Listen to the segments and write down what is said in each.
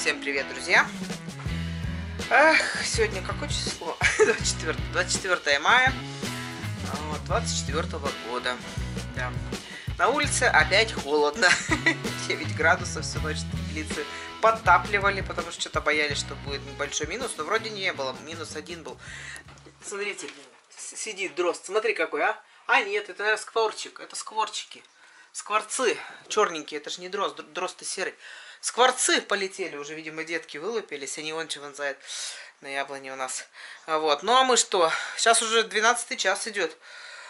Всем привет, друзья! Сегодня какое число? 24 мая 24 года. Да. На улице опять холодно. 9 градусов всю ночь теплицы подтапливали, потому что что-то боялись, что будет небольшой минус. Но вроде не было. -1 был. Смотрите, сидит дрозд. Смотри какой, а? А нет, это, наверное, скворчик. Это скворчики. Скворцы черненькие. Это же не дрозд. Дрозд-то серый. Скворцы полетели, уже, видимо, детки вылупились, они вон вонзают на яблоне у нас. Вот. Ну а мы что? Сейчас уже 12 час идет.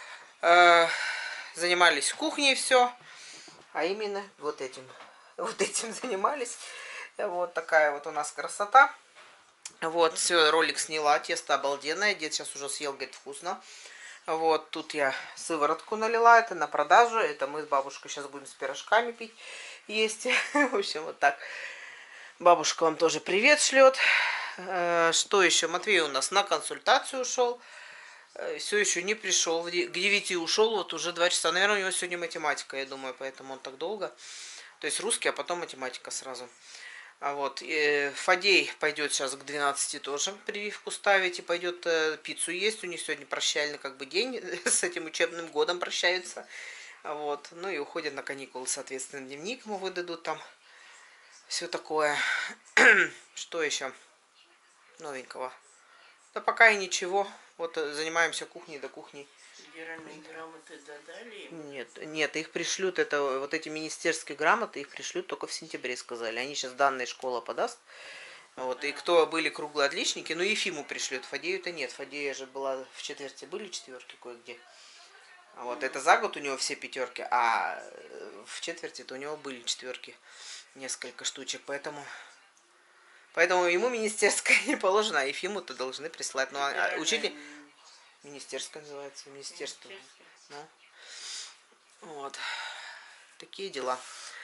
Занимались кухней все, а именно вот этим занимались. Вот такая вот у нас красота. Вот, все, ролик сняла, тесто обалденное, дед сейчас уже съел, говорит, вкусно. Вот, тут я сыворотку налила, это на продажу, это мы с бабушкой сейчас будем с пирожками пить, есть. В общем, вот так. Бабушка вам тоже привет шлет. Что еще? Матвей у нас на консультацию ушел. Все еще не пришел. К 9 ушел, вот уже 2 часа. Наверное, у него сегодня математика, я думаю, поэтому он так долго. То есть русский, а потом математика сразу. А вот Фадей пойдет сейчас к 12 тоже прививку ставить и пойдет пиццу есть. У них сегодня прощальный как бы день, с этим учебным годом прощаются. Вот. Ну и уходят на каникулы, соответственно, дневник ему выдадут там. Все такое. Что еще новенького? Да пока и ничего. Вот занимаемся кухней до кухни. Федеральные грамоты додали? Нет, их пришлют, это вот эти министерские грамоты, их пришлют только в сентябре, сказали. Они сейчас данные школа подаст. Вот, и кто были круглые отличники, ну Ефиму пришлют, Фадею-то нет. Фадея же была в четверти, были четверки кое-где. Вот, это за год у него все пятерки, а в четверти-то у него были четверки, несколько штучек, поэтому ему министерская не положено, а Ефиму-то должны прислать. Ну, а учитель... Министерская называется, министерство. Ну, вот. Такие дела.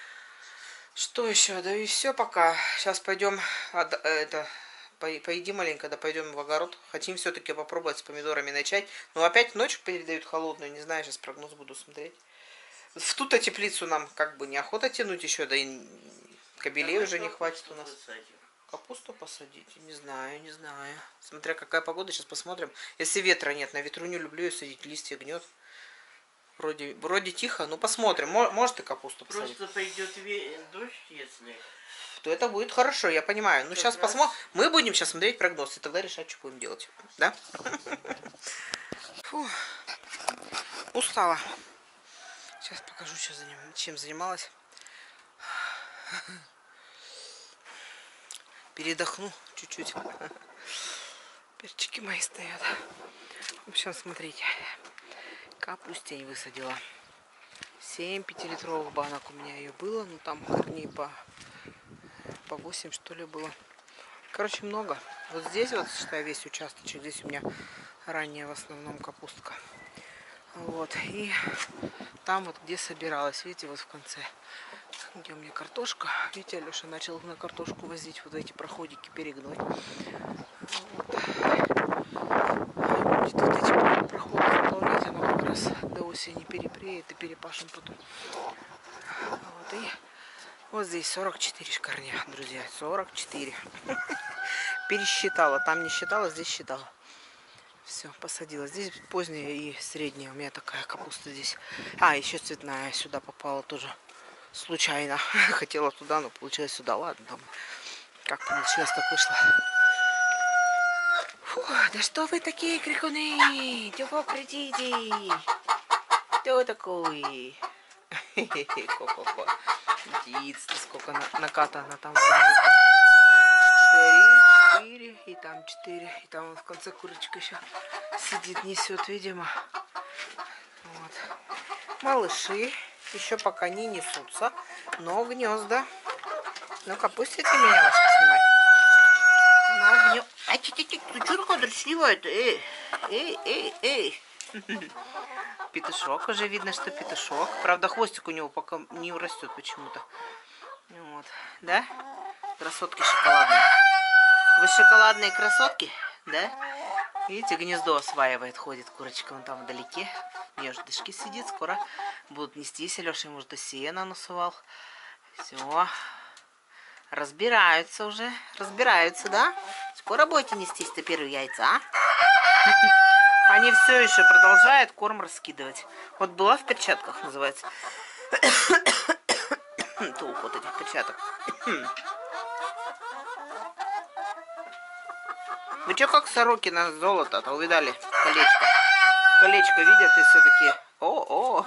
Что еще? Да и все пока. Сейчас пойдем, поедим маленько, да пойдем в огород. Хотим все-таки попробовать с помидорами начать. Но опять ночью передают холодную, не знаю, сейчас прогноз буду смотреть. В ту-то теплицу нам как бы неохота тянуть еще, да и кабелей уже не хватит у нас. Капусту посадить? Не знаю. Смотря какая погода, сейчас посмотрим. Если ветра нет, на ветру не люблю ее садить, листья гнет. Вроде тихо, ну посмотрим. Может и капусту посадить. Просто пойдет дождь, если... То это будет хорошо, я понимаю. Ну сейчас посмотрим. Мы будем сейчас смотреть прогноз и тогда решать, что будем делать. Да? Фу. Устала. Сейчас покажу, чем занималась. Передохну чуть-чуть. Перчики мои стоят. В общем, смотрите. Капустень высадила. 7 5-литровых банок у меня ее было. Ну, там корней по 8, что ли, было. Короче, много. Вот здесь вот, считаю, весь участочек. Здесь у меня ранняя в основном капустка. Вот. И там вот, где собиралась, видите, вот в конце. Где у меня картошка. Видите, Алеша начал на картошку возить вот эти проходики, перегнуть. Вот. Будет вот эти проходы заполнять, оно как раз до осени перепреет и перепашем потом. Вот, и вот здесь 44 корня, друзья, 44. Пересчитала, там не считала, здесь считала. Все, посадила. Здесь поздняя и средняя у меня такая капуста здесь. А, еще цветная сюда попала тоже. Случайно. Хотела туда, но получилось сюда. Ладно, там как получилось, так вышло. Фу, да что вы такие крикуны? Чего кричите? Кто такой? Ко-ко-ко. Птиц-то сколько накатано там. 3, 4, и там 4. И там в конце курочка еще сидит, несет, видимо. Вот. Малыши. Еще пока не несутся, но гнезда. Ну-ка, пустите меня вас поснимать. Но гнезда... Ай, ты что такое дрочливая-то? Эй. Петушок, уже видно, что петушок. Правда, хвостик у него пока не растет почему-то. Вот. Да? Красотки шоколадные. Вы шоколадные красотки? Да? Видите, гнездо осваивает, ходит курочка, он там вдалеке. Гнездышки сидит, скоро будут нестись. Алеша ему уже сено насувал. Все. Разбираются уже. Разбираются, да? Скоро будете нестись-то первые яйца, а? Они все еще продолжают корм раскидывать. Вот была в перчатках, называется. Толк вот этих перчаток. Вы что, как сороки на золото-то увидали? Колечко. Колечко видят и все такие. О-о.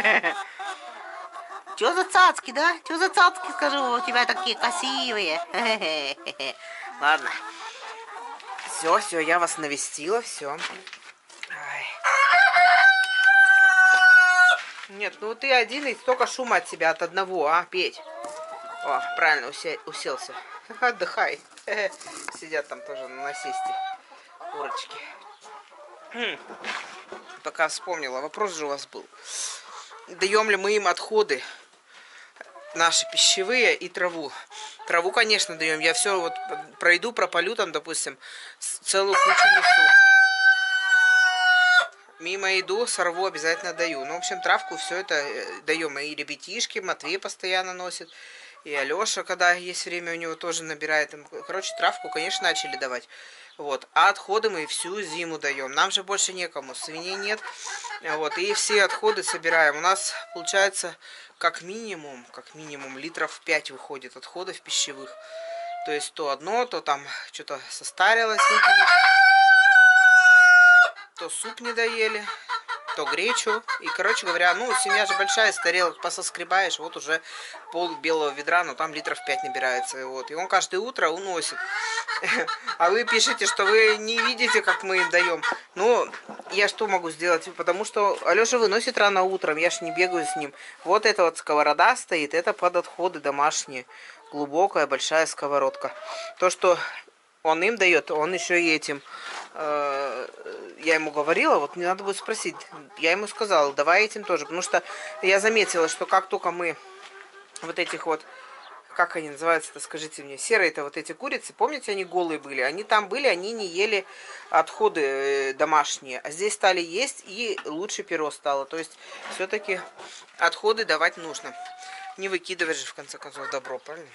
Чё за цацки, да? Чё за цацки, скажу, у тебя такие красивые. Ладно. Все, я вас навестила, все. Нет, ну ты один и столько шума от себя, от одного, а, Петь? О, правильно, уселся. Отдыхай. Сидят там тоже на насесте курочки. Пока вспомнила, вопрос же у вас был. Даем ли мы им отходы наши пищевые и траву? Траву, конечно, даем. Я все вот пройду, пропалю там, допустим, целую кучу несу. Мимо иду, сорву, обязательно даю. Ну, в общем, травку все это даем. И ребятишки, Матвей постоянно носит. И Алеша, когда есть время, у него тоже набирает. Короче, травку, конечно, начали давать. Вот. А отходы мы всю зиму даем. Нам же больше некому, свиней нет. Вот. И все отходы собираем. У нас, получается, как минимум литров 5 выходит отходов пищевых. То есть то одно, то там что-то состарилось, то суп не доели, то гречу. И, короче говоря, ну, семья же большая, из тарелок пососкребаешь, вот уже пол белого ведра, но там литров 5 набирается. Вот. И он каждое утро уносит. А вы пишете, что вы не видите, как мы им даем. Ну, я что могу сделать? Потому что Алеша выносит рано утром, я ж не бегаю с ним. Вот эта вот сковорода стоит, это под отходы домашние. Глубокая, большая сковородка. То, что он им дает, он еще и этим. Я ему говорила, вот мне надо будет спросить. Я ему сказала, давай этим тоже. Потому что я заметила, что как только мы вот этих вот, как они называются-то, скажите мне, серые-то вот эти курицы, помните, они голые были? Они там были, они не ели отходы домашние. А здесь стали есть, и лучше перо стало. То есть все-таки отходы давать нужно. Не выкидывать же, в конце концов, добро, правильно?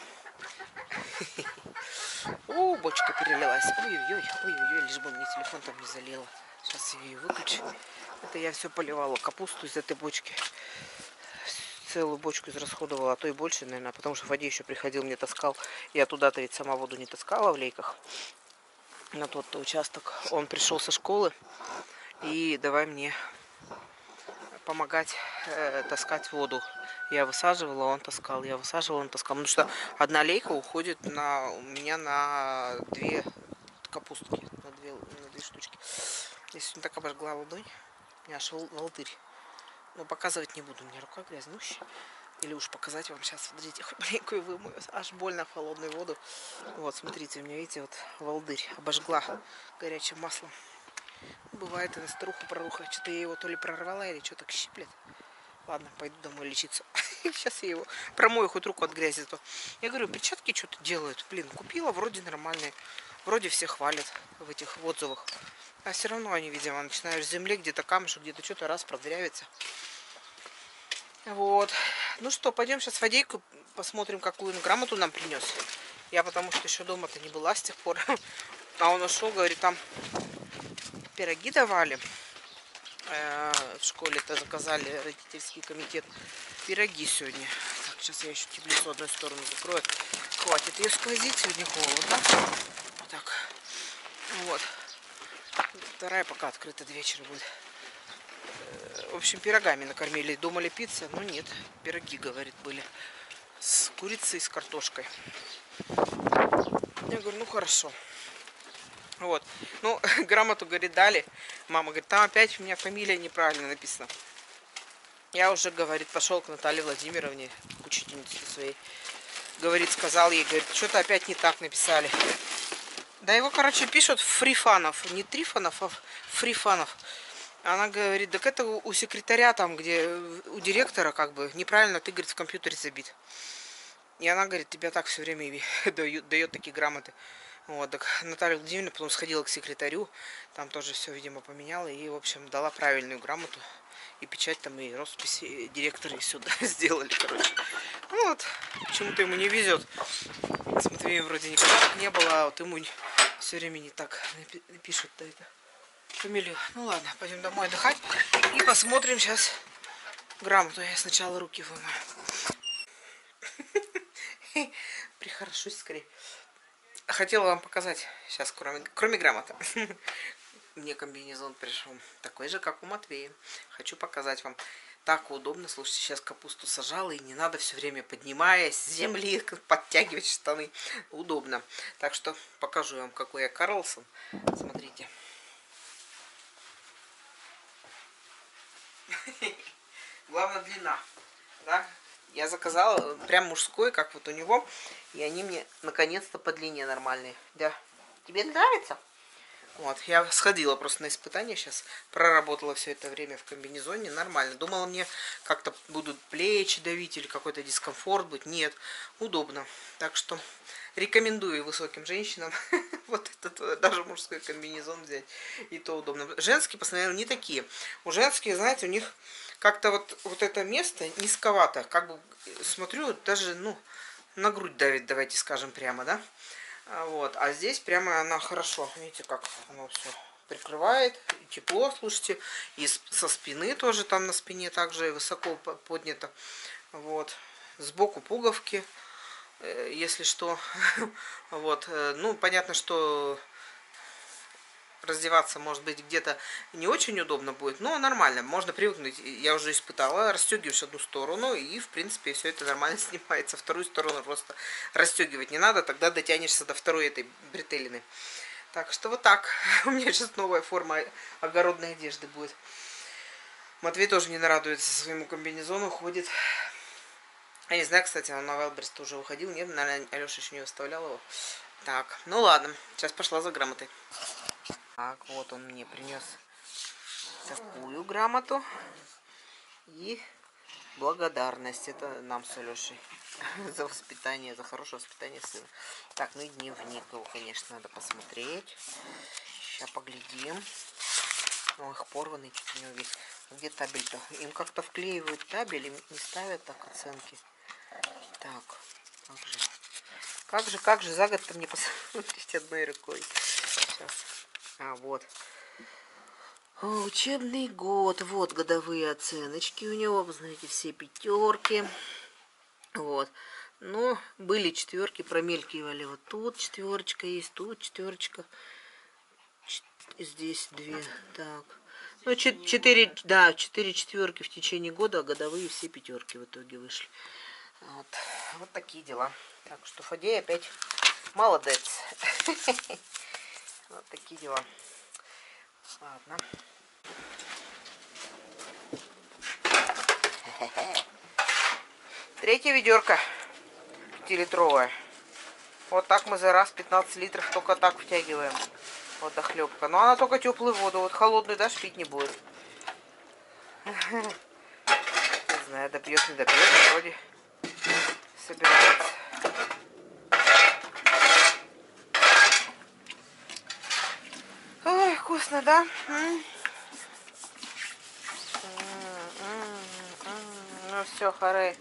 О, бочка перелилась. Ой-ой-ой, лишь бы мне телефон там не залило. Сейчас я ее выключу. Это я все поливала капусту из этой бочки. Целую бочку израсходовала, а то и больше, наверное, потому что в воде еще приходил, мне таскал. Я туда-то ведь сама воду не таскала в лейках. На тот-то участок. Он пришел со школы и давай мне помогать таскать воду. Я высаживала, он таскал. Я высаживала, он таскал. Потому что одна лейка уходит у меня на 2 капустки. На 2 штучки. Я сегодня так обожгла ладонь. У меня аж волдырь. Но показывать не буду. У меня рука грязнущая. Или уж показать вам сейчас. Смотрите, хоть маленькую вымою. Аж больно в холодную воду. Вот, смотрите, у меня, видите, вот волдырь. Обожгла горячим маслом. Бывает, и на старуху-проруха. Что-то я его то ли прорвала, или что-то щиплет. Ладно, пойду домой лечиться. Сейчас я его промою, хоть руку от грязи. Я говорю, перчатки что-то делают. Блин, купила, вроде нормальные. Вроде все хвалят в этих отзывах. А все равно они, видимо, начинаешь в земле, где-то камешек, где-то что-то раз продырявится. Вот. Ну что, пойдем сейчас в водейку, посмотрим, какую грамоту нам принес. Я потому что еще дома-то не была с тех пор. А он ушел, говорит, там пироги давали. В школе-то заказали родительский комитет пироги сегодня. Так, сейчас я еще теплицу одной сторону закрою. Хватит ее сквозить, сегодня холодно. Вот так. Вот. Вторая пока открыта, до вечера будет. В общем, пирогами накормили. Думали пицца, но нет. Пироги, говорит, были. С курицей, с картошкой. Я говорю, ну хорошо. Вот. Ну, грамоту, говорит, дали. Мама говорит, там опять у меня фамилия неправильно написана. Я уже, говорит, пошел к Наталье Владимировне, к учительнице своей. Говорит, сказал ей, говорит, что-то опять не так написали. Да его, короче, пишут Фрифанов. Не Трифонов, а Фрифанов. Она говорит, так это у секретаря там, где у директора, как бы, неправильно ты, говорит, в компьютере забит. И она, говорит, тебя так все время дает такие грамоты. Вот, так Наталья Владимировна потом сходила к секретарю, там тоже все, видимо, поменяла и, в общем, дала правильную грамоту. И печать там, и роспись, и директоры сюда сделали, короче. Ну вот, почему-то ему не везет. С Матвеем вроде никогда не было, а вот ему все время не так пишут-то это фамилию. Ну ладно, пойдем домой отдыхать и посмотрим сейчас грамоту. Я сначала руки вымою. Прихорошусь скорее. Хотела вам показать сейчас, кроме грамоты. Мне комбинезон пришел такой же, как у Матвея. Хочу показать вам. Так удобно. Слушайте, сейчас капусту сажала, и не надо все время, поднимаясь с земли, подтягивать штаны. Удобно. Так что покажу вам, какой я Карлсон. Смотрите. Главное длина. Да? Я заказала прям мужской, как вот у него. И они мне наконец-то по длине нормальные. Да. Тебе нравится? Вот, я сходила просто на испытание сейчас, проработала все это время в комбинезоне, нормально. Думала, мне как-то будут плечи давить или какой-то дискомфорт будет. Нет, удобно. Так что рекомендую высоким женщинам вот этот даже мужской комбинезон взять. И то удобно. Женские, посмотрели, не такие. У женских, знаете, у них как-то вот это место низковато. Как бы смотрю, даже, ну, на грудь давит, давайте скажем прямо, да? Вот, а здесь прямо она хорошо, видите, как оно все прикрывает, и тепло, слушайте, и со спины тоже там на спине также высоко поднято, вот, сбоку пуговки, если что, вот, ну, понятно, что раздеваться, может быть, где-то не очень удобно будет, но нормально, можно привыкнуть. Я уже испытала, расстегиваешь одну сторону, и, в принципе, все это нормально снимается. Вторую сторону просто расстегивать не надо, тогда дотянешься до второй этой бретелины. Так что вот так. У меня сейчас новая форма огородной одежды будет. Матвей тоже не нарадуется своему комбинезону, ходит. Я не знаю, кстати, он на Wildberries тоже уходил. Нет, наверное, Алеша еще не выставлял его. Так, ну ладно, сейчас пошла за грамотой. Так, вот он мне принес такую грамоту и благодарность. Это нам с Алешей за воспитание, за хорошее воспитание сына. Так, ну и дневник его, конечно, надо посмотреть. Сейчас поглядим. О, их порванный чуть у него весь. Где табель-то? Им как-то вклеивают табель, им не ставят так оценки. Так, как же, за год-то мне посмотреть одной рукой. Сейчас. А, вот. Учебный год. Вот годовые оценочки у него. Вы знаете, все пятерки. Вот. Но были четверки, промелькивали. Вот тут четверочка есть, тут четверочка. Здесь две. Так. Ну, четыре, да, 4 четверки в течение года, а годовые все пятерки в итоге вышли. Вот, вот такие дела. Так что Фадей опять молодец. Вот такие дела. Ладно. Третье ведерко 5-литровое. Вот так мы за раз 15 литров только так втягиваем. Вот дохлебка. Но она только теплую воду. Вот холодную даже пить не будет. Не знаю, допьет, не допьет. Вроде собирается. Ой, вкусно, да? Ну все, хорей.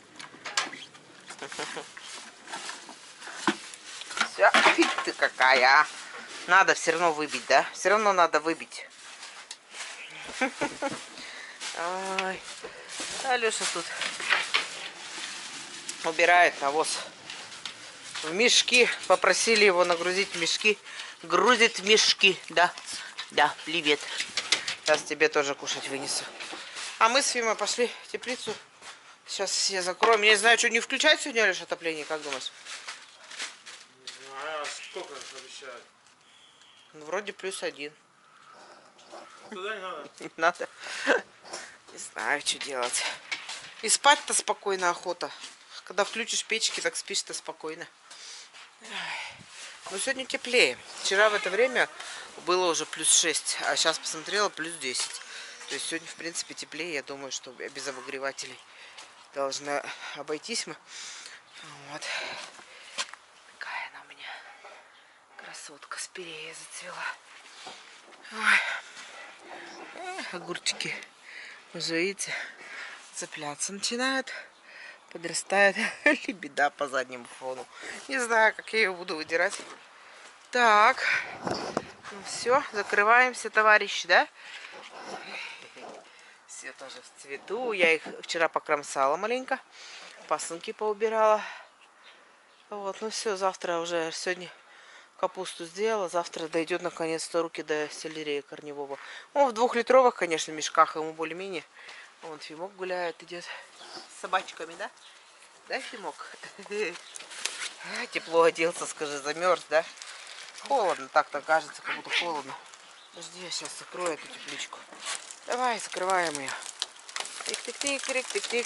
Все, ты какая. Надо все равно выбить, да? Все равно надо выбить. Ой. Алеша тут убирает навоз в мешки. Попросили его нагрузить в мешки. Грузит в мешки. Да, да, привет. Сейчас тебе тоже кушать вынесу. А мы с Фимой пошли в теплицу. Сейчас все закроем. Я не знаю, что не включать сегодня, Алеша, отопление, как думаешь? Не знаю, сколько обещают? Ну, вроде +1. Туда не надо. Не надо. Не знаю, что делать. И спать-то спокойно охота. Когда включишь печки, так спишь-то спокойно. Но сегодня теплее. Вчера в это время было уже +6, а сейчас посмотрела +10. То есть сегодня, в принципе, теплее. Я думаю, что без обогревателей должна обойтись мы. Вот. Какая она у меня красотка. Спирея зацвела. Ой. Огурчики Уже, видите, цепляться начинает. Подрастает лебеда по заднему фону. Не знаю, как я ее буду выдирать. Так. Ну все, закрываемся, товарищи, да? Все тоже в цвету. Я их вчера покромсала маленько. Пасынки поубирала. Вот, ну все, завтра уже, сегодня капусту сделала. Завтра дойдет наконец-то руки до сельдерея корневого. Он в 2-литровых, конечно, мешках ему более-менее. Вон Фимок гуляет, идет с собачками, да? Да, Фимок? Тепло оделся, скажи, замерз, да? Холодно, так-то кажется, как будто холодно. Подожди, я сейчас закрою эту тепличку. Давай, закрываем ее. Тик-тик-тик, тик-тик-тик.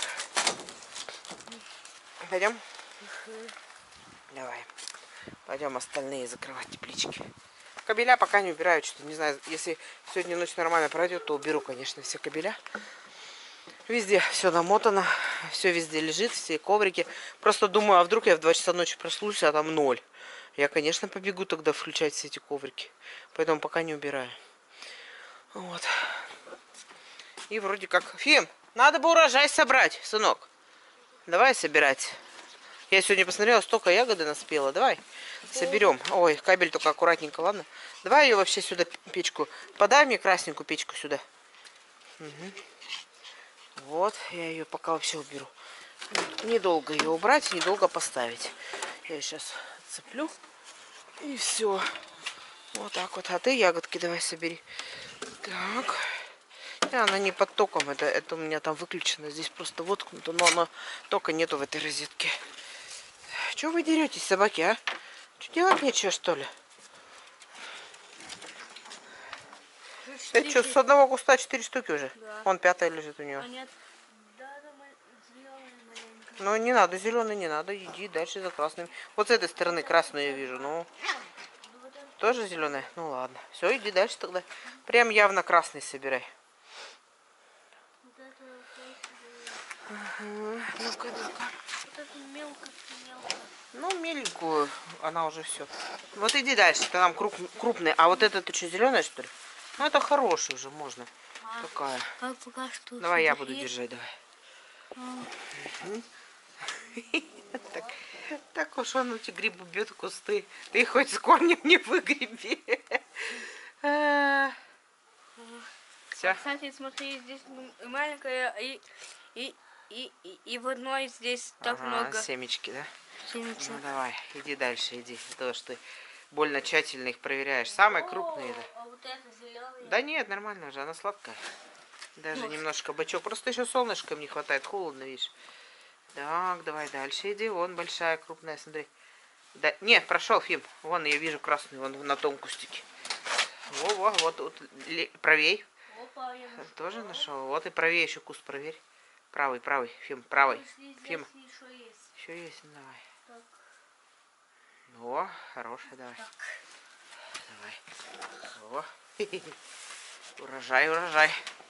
Пойдем? Давай. Пойдем остальные закрывать теплички. Кабеля пока не убираю, что не знаю, если сегодня ночь нормально пройдет, то уберу, конечно, все кабеля. Везде все намотано, все везде лежит, все коврики. Просто думаю, а вдруг я в 2 часа ночи проснусь, а там 0. Я, конечно, побегу тогда включать все эти коврики. Поэтому пока не убираю. Вот. И вроде как... Фим, надо бы урожай собрать, сынок. Давай собирать. Я сегодня посмотрела, столько ягоды наспела. Давай соберем. Ой, кабель только аккуратненько, ладно? Давай ее вообще сюда, печку. Подай мне красненькую печку сюда. Угу. Вот, я ее пока вообще уберу. Недолго ее убрать, недолго поставить. Я ее сейчас цеплю. И все. Вот так вот. А ты ягодки давай собери. Так. Она не под током. Это у меня там выключено. Здесь просто воткнуто. Но оно тока нету в этой розетке. Чего вы деретесь, собаки, а? Что, делать нечего, что ли? Это что, с одного куста 4 штуки уже? Да. Вон 5-я лежит у него. А нет. Да, ну, не надо, зеленый не надо. Иди дальше за красным. Вот с этой стороны красную я вижу. Ну, тоже зеленая? Ну, ладно. Все, иди дальше тогда. Прям явно красный собирай. Ну-ка, ну-ка. Вот это мелко. Ну, меленькую, она уже все. Вот иди дальше, это там крупный. А вот это ты что, зеленая, что ли? Ну, это хороший уже, можно. Такая. Как пока что. Давай я буду держать, давай. Так уж он эти грибы бьет в кусты. Ты хоть с корнем не выгреби. Все. Кстати, смотри, здесь маленькая и в одной здесь так много. Семечки, да? Семечек. Ну давай, иди дальше, иди. То, что ты больно тщательно их проверяешь. Самые крупные, да. А вот это зеленая? Да нет, нормально же, она сладкая. Даже немножко бычок. Просто еще солнышком не хватает, холодно, видишь. Так, давай дальше иди. Вон большая, крупная, смотри. Да, нет, прошел, Фим. Вон я вижу красную, вон на том кустике. Во, вот правей. Опа, я тоже нашел. Вот и правее еще куст проверь. Правый, Фим, правый. Фим. Еще есть, давай. Так. О, хорошая, давай. Так. Давай. О. Урожай.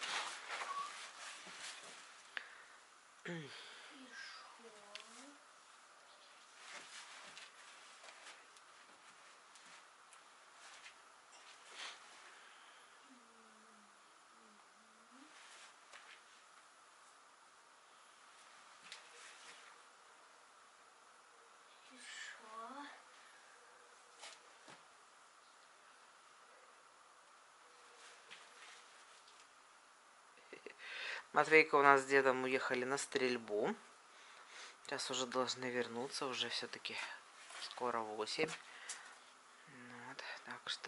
Матвейка у нас с дедом уехали на стрельбу. Сейчас уже должны вернуться. Уже все-таки скоро 8. Вот, так что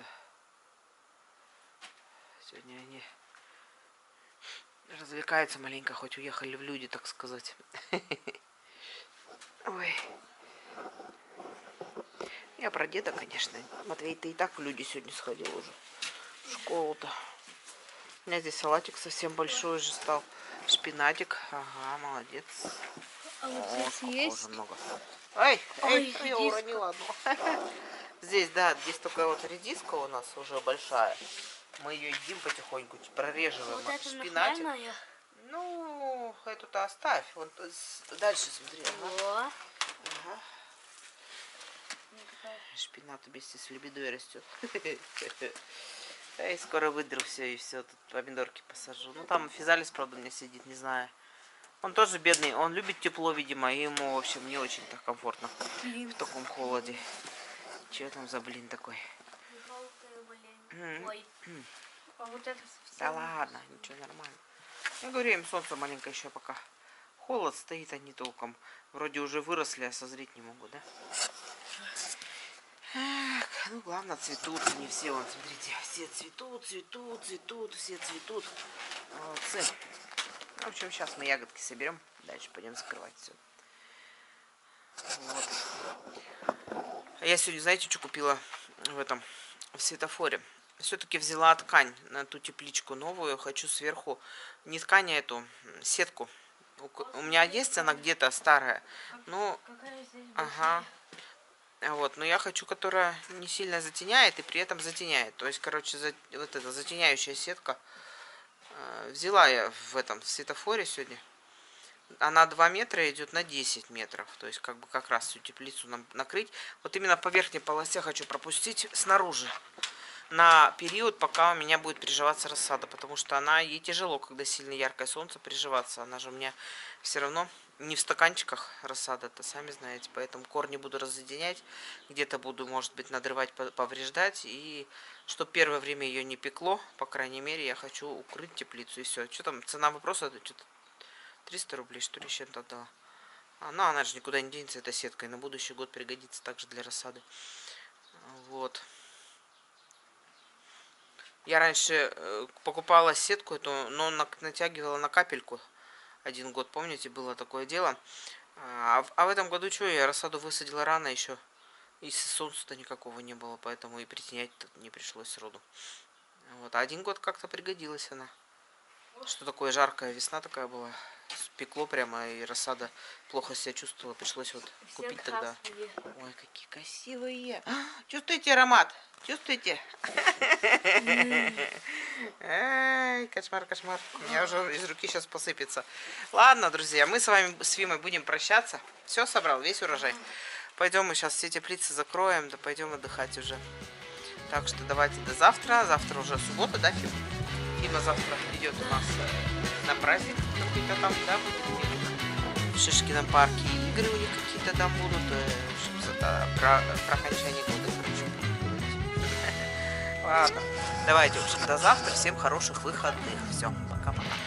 сегодня они развлекаются маленько, хоть уехали в люди, так сказать. Ой. Я про деда, конечно. Матвей, ты и так в люди сегодня сходил уже. В школу-то. У меня здесь салатик совсем большой уже стал. Шпинатик. Ага, молодец. А вот здесь есть? Много. Ой, я уронила одну. Здесь, да, здесь только вот редиска у нас уже большая. Мы ее едим потихоньку, прореживаем. Вот это шпинатик. нахальная? Ну, эту-то оставь. Вот дальше смотри. Ага. Ага. Шпинат вместе с лебедой растет. Да и скоро выдру все, и все, тут помидорки посажу. Ну там физалис, правда, у меня сидит, не знаю. Он тоже бедный, он любит тепло, видимо, и ему, в общем, не очень так комфортно в таком холоде. Че там за блин такой? Ой. А вот это совсем... Да ладно, ничего, нормально. Я говорю, им солнце маленькое еще пока. Холод стоит, они толком. Вроде уже выросли, а созреть не могут, да? Эх, ну главное, цветут. Не все, вон, смотрите, все цветут, цветут, цветут, все цветут. Молодцы. В общем, сейчас мы ягодки соберем. Дальше пойдем закрывать все. Вот. Я сегодня, знаете, что купила в светофоре? Все-таки взяла ткань на ту тепличку новую. Хочу сверху не ткань, а эту сетку. У меня есть она где-то старая. Ну, ага. Вот, но я хочу, которая не сильно затеняет и при этом затеняет. То есть, короче, вот эта затеняющая сетка взяла я в светофоре сегодня. Она 2 метра идет на 10 метров. То есть, как раз всю теплицу нам накрыть. Вот именно по верхней полосе хочу пропустить снаружи. На период, пока у меня будет приживаться рассада. Потому что ей тяжело, когда сильно яркое солнце, приживаться. Она же у меня все равно не в стаканчиках рассада-то, сами знаете. Поэтому корни буду разъединять. Где-то буду, может быть, надрывать, повреждать. И чтобы первое время ее не пекло, по крайней мере, я хочу укрыть теплицу. И все. Что там, цена вопроса? Что-то 300 рублей, что ли, чем-то отдала. Ну, она же никуда не денется, эта сетка. И на будущий год пригодится также для рассады. Вот. Я раньше покупала сетку эту, но натягивала на капельку. 1 год, помните, было такое дело. А в этом году что, я рассаду высадила рано еще. И солнца-то никакого не было, поэтому и притенять не пришлось сроду. Вот. А 1 год как-то пригодилась она. Что такое жаркая весна такая была. Пекло прямо, и рассада плохо себя чувствовала. Пришлось вот купить тогда. Ой, какие красивые. Чувствуете аромат? Чувствуете? Эй, кошмар, кошмар. У меня уже из руки сейчас посыпется. Ладно, друзья, мы с вами, с Вимой, будем прощаться. Все собрал, весь урожай. Пойдем мы сейчас все теплицы закроем, да пойдем отдыхать уже. Так что давайте до завтра. Завтра уже суббота, да, Фима? Фима завтра идет у нас на праздник какой-то там, да, будет в Шишкином парке. Игры у них какие-то там будут, про окончание года, короче. Ладно, давайте, в общем, до завтра. Всем хороших выходных. Все, пока-пока.